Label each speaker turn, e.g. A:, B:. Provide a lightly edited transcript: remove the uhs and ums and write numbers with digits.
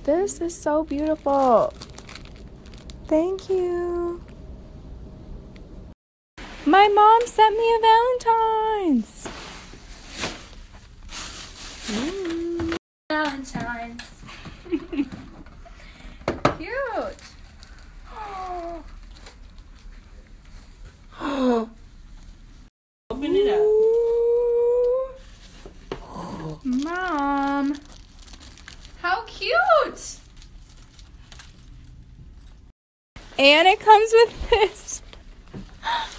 A: This is so beautiful. Thank you. My mom sent me a Valentine's.
B: Valentine's. Cute.
C: Open it up.
B: Mom. How cute.
A: And it comes with this.